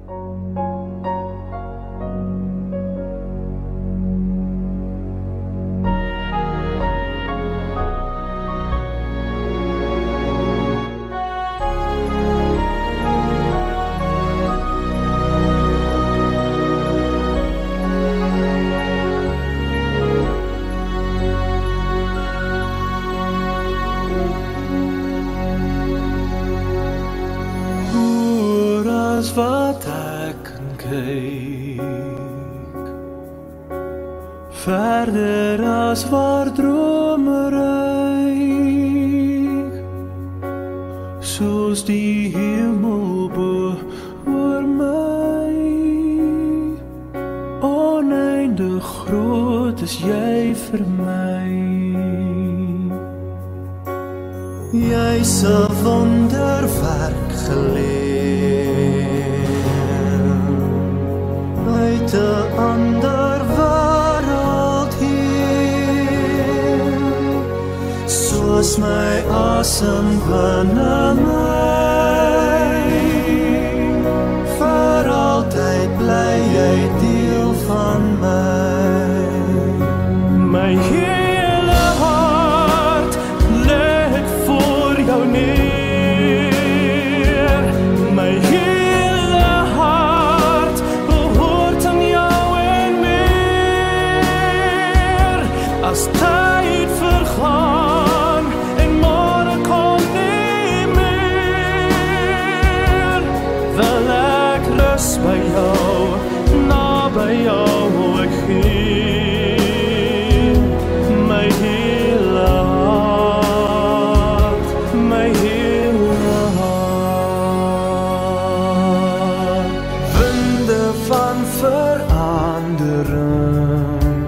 Wat ek kan kyk, verder as waar drome reik, soos die hemel bo oor my. Oneindig groot is jy vir my. Jy's 'n wonderwerk geleer uit 'n ander wêreld hier, soos my asem binne my. Vir altyd bly jy deel van my. My hele hart lê ek voor jou neer. My hele hart behoort aan jou en meer. As tyd vergaan en môre kom nie meer, wil ek rus by jou, naby jou ek gee. My hele hart, my hele hart. Winde van verandering,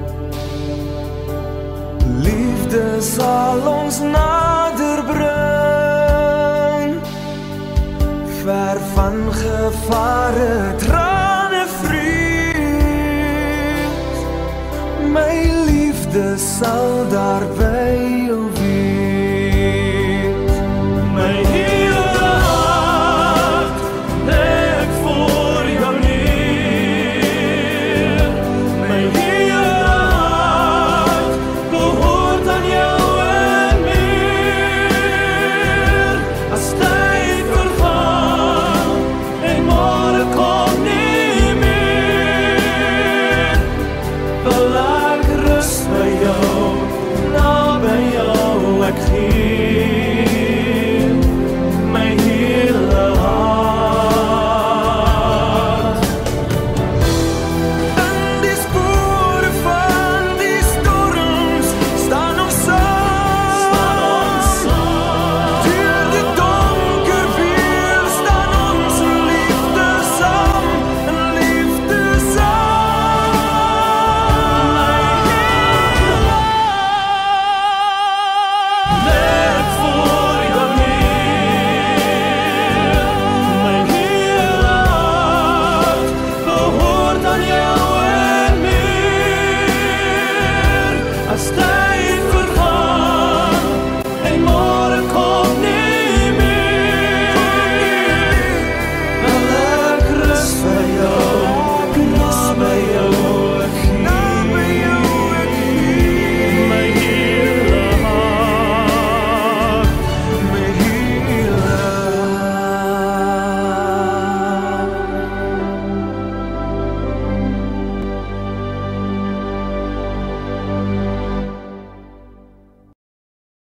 liefde sal ons nader bring. Ver van gevare, trane vrees, my liefde sal daar by jou